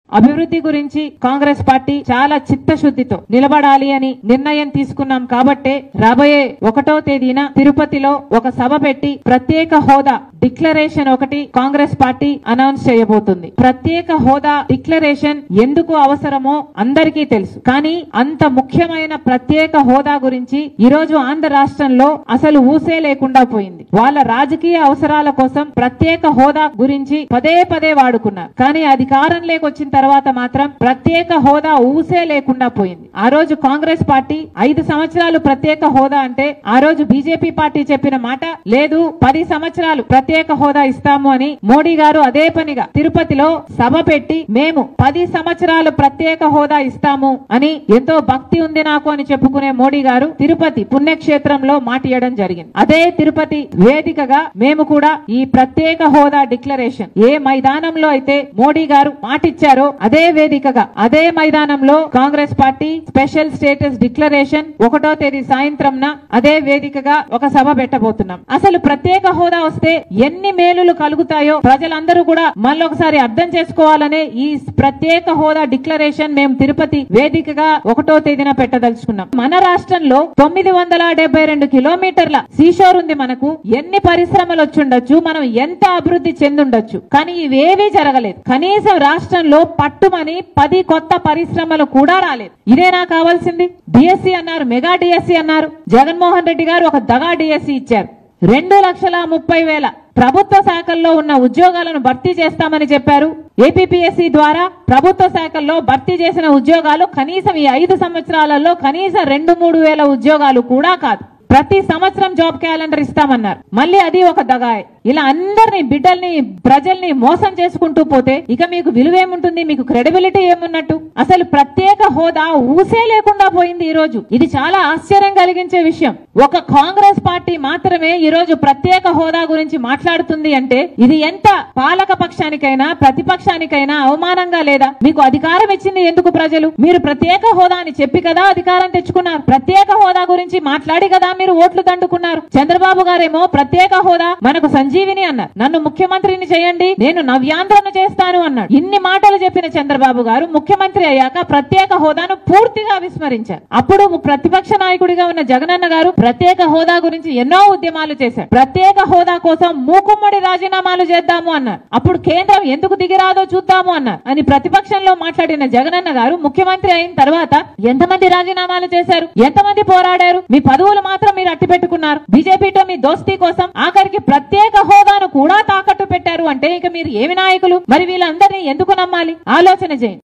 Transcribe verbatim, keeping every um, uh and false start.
అభివృద్ధి గురించి కాంగ్రెస్ పార్టీ చాలా చిత్తశుద్ధితో నిలబడాలి అని నిర్ణయం తీసుకున్నాం కాబట్టే రాబోయే ఒకటో తేదీన తిరుపతిలో ఒక సభ పెట్టి ప్రత్యేక హోదా డిక్లరేషన్ ఒకటి కాంగ్రెస్ పార్టీ అనౌన్స్ చేయబోతుంది. ప్రత్యేక హోదా డిక్లరేషన్ ఎందుకు అవసరమో అందరికీ తెలుసు. కానీ అంత ముఖ్యమైన ప్రత్యేక హోదా గురించి ఈ రోజు ఆంధ్ర రాష్ట్రంలో అసలు ఊసే లేకుండా పోయింది. వాళ్ళ రాజకీయ అవసరాల కోసం ప్రత్యేక హోదా గురించి పదే పదే వాడుకున్నారు. కానీ అధికారం లేకొచ్చిన తర్వాత మాత్రం ప్రత్యేక హోదా ఊసే లేకుండా పోయింది. ఆ రోజు కాంగ్రెస్ పార్టీ ఐదు సంవత్సరాలు ప్రత్యేక హోదా అంటే ఆ రోజు బీజేపీ పార్టీ చెప్పిన మాట లేదు, పది సంవత్సరాలు ప్రత్యేక హోదా ఇస్తాము అని మోడీ గారు అదే పనిగా తిరుపతిలో సభ పెట్టి మేము పది సంవత్సరాలు ప్రత్యేక హోదా ఇస్తాము అని ఎంతో భక్తి ఉంది నాకు అని చెప్పుకునే మోడీ గారు తిరుపతి పుణ్యక్షేత్రంలో మాటియడం జరిగింది. అదే తిరుపతి వేదికగా మేము కూడా ఈ ప్రత్యేక హోదా డిక్లరేషన్ ఏ మైదానంలో అయితే మోడీ గారు మాటిచ్చారో అదే వేదికగా అదే మైదానంలో Congress party special status declaration ఒకటో తేదీ సాయంత్రం అదే వేదికగా ఒక సభ పెట్టబోతున్నాం. అసలు ప్రత్యేక హోదా వస్తే ఎన్ని మేలులు కలుగుతాయో ప్రజలందరూ కూడా మళ్ళొకసారి అర్థం చేసుకోవాలనే ఈ ప్రత్యేక హోదా డిక్లరేషన్ మేము తిరుపతి వేదికగా ఒకటో తేదీన పెట్టదలుచుకున్నాం. మన రాష్ట్రంలో తొమ్మిది వందల డెబ్బై రెండు కిలోమీటర్ల సీషోర్ ఉంది. మనకు ఎన్ని పరిశ్రమలు వచ్చుండొచ్చు, మనం ఎంత అభివృద్ధి చెందుండొచ్చు, కానీ ఇవేవీ జరగలేదు. కనీసం రాష్ట్రంలో పట్టుమని పది కొత్త పరిశ్రమలు కూడా రాలేదు. ఇదేనా కావాల్సింది? డిఎస్సి అన్నారు, మెగా డిఎస్సి అన్నారు. జగన్మోహన్ రెడ్డి గారు ఒక దగా డిఎస్సి ఇచ్చారు. రెండు లక్షల ముప్పై వేల ప్రభుత్వ శాఖల్లో ఉన్న ఉద్యోగాలను భర్తీ చేస్తామని చెప్పారు. ఏపీపీఎస్సీ ద్వారా ప్రభుత్వ శాఖల్లో భర్తీ చేసిన ఉద్యోగాలు కనీసం ఈ ఐదు సంవత్సరాలలో కనీసం రెండు మూడు వేల ఉద్యోగాలు కూడా కాదు. ప్రతి సంవత్సరం జాబ్ క్యాలెండర్ ఇస్తామన్నారు. మళ్ళీ అది ఒక దగాయ్. ఇలా అందరినీ బిడ్డల్ని ప్రజల్ని మోసం చేసుకుంటూ పోతే ఇక మీకు విలువేముంటుంది? మీకు క్రెడిబిలిటీ ఏమున్నట్టు? అసలు ప్రత్యేక హోదా ఊసే లేకుండా పోయింది. ఈ రోజు ఇది చాలా ఆశ్చర్యం కలిగించే విషయం. ఒక కాంగ్రెస్ పార్టీ మాత్రమే ఈ రోజు ప్రత్యేక హోదా గురించి మాట్లాడుతుంది అంటే ఇది ఎంత పాలక పక్షానికైనా ప్రతిపక్షానికైనా అవమానంగా లేదా? మీకు అధికారం ఇచ్చింది ఎందుకు ప్రజలు? మీరు ప్రత్యేక హోదా అని చెప్పి కదా అధికారం తెచ్చుకున్నారు. ప్రత్యేక హోదా గురించి మాట్లాడి కదా మీరు ఓట్లు దండుకున్నారు. చంద్రబాబు గారేమో ప్రత్యేక హోదా మనకు సంజీవిని అన్నారు. నన్ను ముఖ్యమంత్రిని చేయండి, నేను నవ్యాంధ్రను చేస్తాను అన్నాడు. ఇన్ని మాటలు చెప్పిన చంద్రబాబు గారు ముఖ్యమంత్రి అయ్యాక ప్రత్యేక హోదాను పూర్తిగా విస్మరించారు. అప్పుడు ప్రతిపక్ష నాయకుడిగా ఉన్న జగనన్న గారు ప్రత్యేక హోదా గురించి ఎన్నో ఉద్యమాలు చేశారు. ప్రత్యేక హోదా కోసం మూకుమ్మడి రాజీనామాలు చేద్దాము అన్నారు. అప్పుడు కేంద్రం ఎందుకు దిగిరాదో చూద్దాము అన్నారు అని ప్రతిపక్షంలో మాట్లాడిన జగనన్న గారు ముఖ్యమంత్రి అయిన తర్వాత ఎంతమంది రాజీనామాలు చేశారు? ఎంతమంది పోరాడారు? మీ పదవులు మాత్రం మీరు అట్టి పెట్టుకున్నారు. బీజేపీతో మీ దోస్తీ కోసం ఆఖరికి ప్రత్యేక హోదాను కూడా తాకట్టు పెట్టారు అంటే ఇక మీరు ఏమి నాయకులు? మరి వీళ్ళందరినీ ఎందుకు నమ్మాలి? ఆలోచన చేయండి.